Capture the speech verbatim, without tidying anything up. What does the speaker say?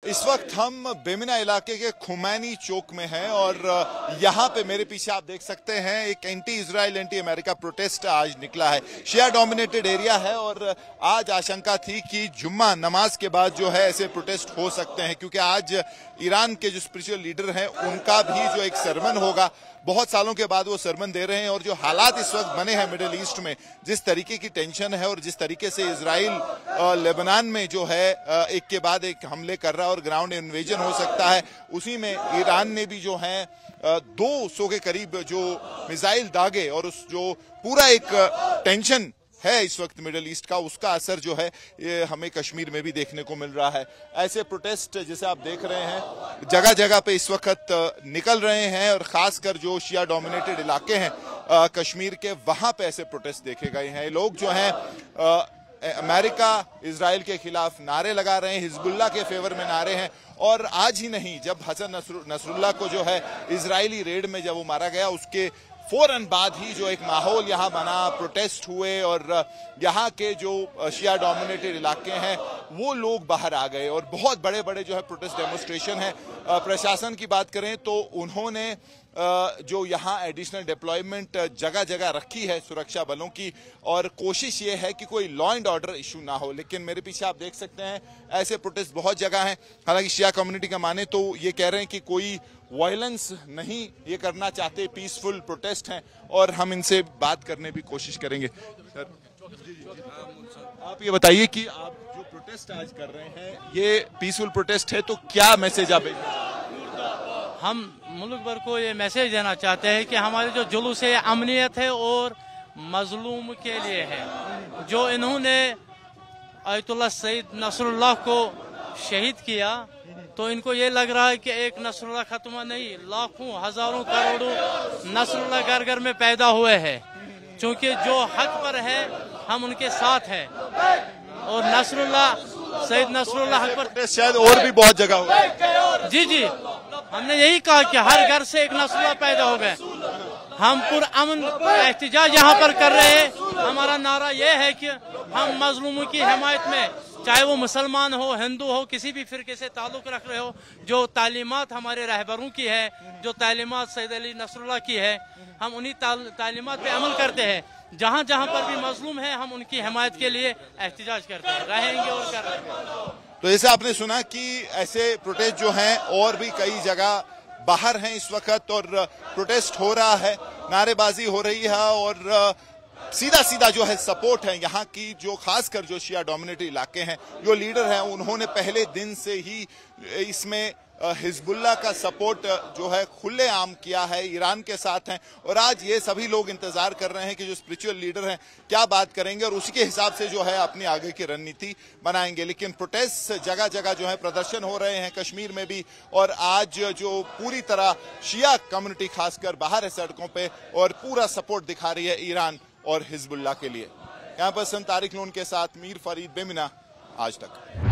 इस वक्त हम बेमिना इलाके के खुमैनी चौक में हैं और यहाँ पे मेरे पीछे आप देख सकते हैं एक anti Israel anti America protest आज निकला है। शिया डोमिनेटेड एरिया है और आज आशंका थी कि जुम्मा नमाज के बाद जो है ऐसे प्रोटेस्ट हो सकते हैं, क्योंकि आज ईरान के जो स्पिरिचुअल लीडर हैं उनका भी जो एक सरमन होगा, बहुत सालों के बाद वो सरमन दे रहे हैं। और जो हालात इस वक्त बने हैं मिडिल ईस्ट में, जिस तरीके की टेंशन है और जिस तरीके से इजराइल लेबनान में जो है एक के बाद एक हमले कर रहा है और ग्राउंड इन्वेजन हो सकता है, उसी में ईरान ने भी जो है दो सौ के करीब जो मिसाइल दागे और उस जो पूरा एक टेंशन है इस वक्त मिडिल ईस्ट का, उसका असर जो है ये हमें कश्मीर में भी देखने को मिल रहा है। ऐसे प्रोटेस्ट जैसे आप देख रहे हैं जगह जगह पे इस वक्त निकल रहे हैं और खासकर जो शिया डोमिनेटेड इलाके हैं आ, कश्मीर के, वहां पे ऐसे प्रोटेस्ट देखे गए हैं। लोग जो हैं अमेरिका इजराइल के खिलाफ नारे लगा रहे हैं, हिजबुल्लाह के फेवर में नारे हैं। और आज ही नहीं, जब हसन नसरुल्लाह को जो है इजरायली रेड में जब वो मारा गया, उसके फौरन बाद ही जो एक माहौल यहाँ बना, प्रोटेस्ट हुए और यहाँ के जो शिया डोमिनेटेड इलाके हैं वो लोग बाहर आ गए और बहुत बड़े बड़े जो है प्रोटेस्ट डेमोन्स्ट्रेशन है। प्रशासन की बात करें तो उन्होंने जो यहाँ एडिशनल डिप्लॉयमेंट जगह जगह रखी है सुरक्षा बलों की, और कोशिश ये है कि कोई लॉ एंड ऑर्डर इशू ना हो। लेकिन मेरे पीछे आप देख सकते हैं ऐसे प्रोटेस्ट बहुत जगह हैं। हालांकि शिया कम्युनिटी का माने तो ये कह रहे हैं कि कोई वायलेंस नहीं ये करना चाहते, पीसफुल प्रोटेस्ट हैं और हम इनसे बात करने की कोशिश करेंगे। सर आप ये बताइए कि आप जो प्रोटेस्ट आज कर रहे हैं ये पीसफुल प्रोटेस्ट है, तो क्या मैसेज आप? हम मुल्क भर को ये मैसेज देना चाहते हैं कि हमारे जो जुलूस है अमनियत है और मजलूम के लिए है। जो इन्होंने आयतुल्लाह सईद नसरुल्लाह को शहीद किया, तो इनको ये लग रहा है कि एक नसरुल्लाह खत्म नहीं, लाखों हजारों करोड़ों नसरुल्लाह घर घर में पैदा हुए हैं। क्योंकि जो हक पर है हम उनके साथ हैं और नसरुल्लाह सईद नसरुल्लाह हक पर शायद और भी बहुत जगह हो। जी जी, हमने यही कहा कि हर घर से एक नसरुल्लाह पैदा हो गए। हम पुरअमन एहतिजाज यहाँ पर कर रहे हैं। हमारा नारा यह है कि हम मजलूमों की हिमायत में, चाहे वो मुसलमान हो, हिंदू हो, किसी भी फिरके से ताल्लुक रख रहे हो, जो तालीमात हमारे रहबरों की है, जो तालीमात सैयद अली नसरुल्लाह की है, हम उन्हीं तालीमात पे अमल करते हैं। जहाँ जहाँ पर भी मजलूम है हम उनकी हिमायत के लिए एहतिजाज करते हैं, रहेंगे और कर रहे हैं। तो जैसे आपने सुना कि ऐसे प्रोटेस्ट जो हैं और भी कई जगह बाहर हैं इस वक्त और प्रोटेस्ट हो रहा है, नारेबाजी हो रही है और सीधा सीधा जो है सपोर्ट है यहाँ की, जो खासकर जो शिया डोमिनेटेड इलाके हैं, जो लीडर हैं उन्होंने पहले दिन से ही इसमें हिजबुल्लाह का सपोर्ट जो है खुलेआम किया है, ईरान के साथ हैं। और आज ये सभी लोग इंतजार कर रहे हैं कि जो स्पिरिचुअल लीडर हैं क्या बात करेंगे और उसी के हिसाब से जो है अपनी आगे की रणनीति बनाएंगे। लेकिन प्रोटेस्ट जगह जगह जो है प्रदर्शन हो रहे हैं कश्मीर में भी, और आज जो पूरी तरह शिया कम्युनिटी खासकर बाहर है सड़कों पर और पूरा सपोर्ट दिखा रही है ईरान और हिजबुल्लाह के लिए। यहाँ पर सन तारिक नून के साथ मीर फरीद, बेमिना, आज तक।